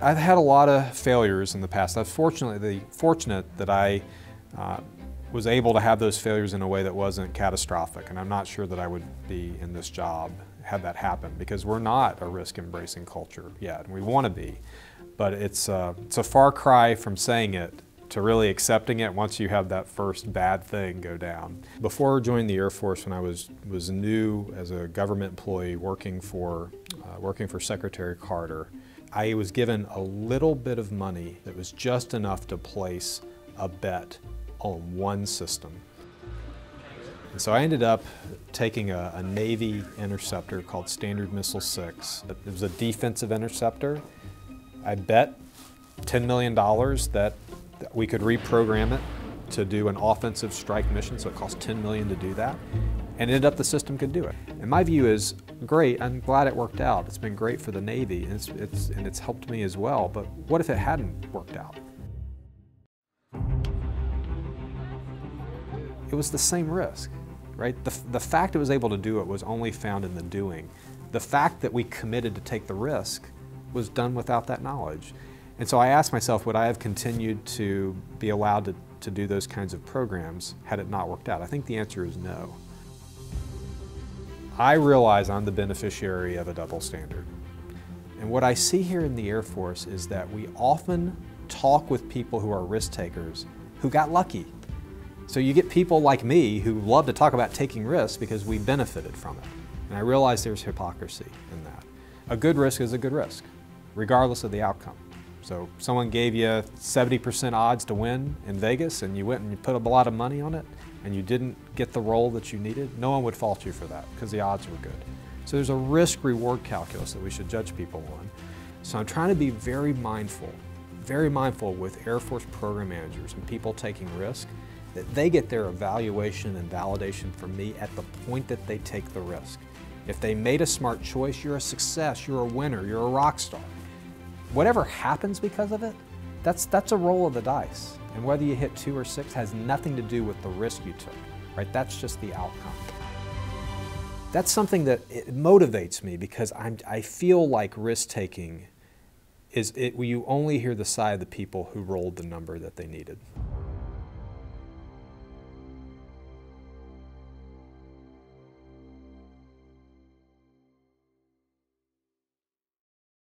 I've had a lot of failures in the past. I'm fortunate that I was able to have those failures in a way that wasn't catastrophic, and I'm not sure that I would be in this job had that happen, because we're not a risk-embracing culture yet, and we want to be. But it's a far cry from saying it to really accepting it once you have that first bad thing go down. Before joining the Air Force, when I was new as a government employee working for Secretary Carter, I was given a little bit of money that was just enough to place a bet on one system. And so I ended up taking a Navy interceptor called Standard Missile-6. It was a defensive interceptor. I bet $10 million that we could reprogram it to do an offensive strike mission, so it cost $10 million to do that. And ended up the system could do it. And my view is, great, I'm glad it worked out. It's been great for the Navy, and it's helped me as well, but what if it hadn't worked out? It was the same risk, right? The fact it was able to do it was only found in the doing. The fact that we committed to take the risk was done without that knowledge. And so I asked myself, would I have continued to be allowed to do those kinds of programs had it not worked out? I think the answer is no. I realize I'm the beneficiary of a double standard. And what I see here in the Air Force is that we often talk with people who are risk takers who got lucky. So you get people like me who love to talk about taking risks because we benefited from it. And I realize there's hypocrisy in that. A good risk is a good risk, regardless of the outcome. So someone gave you 70% odds to win in Vegas, and you went and you put a lot of money on it, and you didn't get the role that you needed, no one would fault you for that because the odds were good. So there's a risk-reward calculus that we should judge people on. So I'm trying to be very mindful with Air Force program managers and people taking risk, that they get their evaluation and validation from me at the point that they take the risk. If they made a smart choice, you're a success, you're a winner, you're a rock star. Whatever happens because of it, that's a roll of the dice. And whether you hit 2 or 6 has nothing to do with the risk you took, right? That's just the outcome. That's something that motivates me, because I feel like risk-taking you only hear the side of the people who rolled the number that they needed.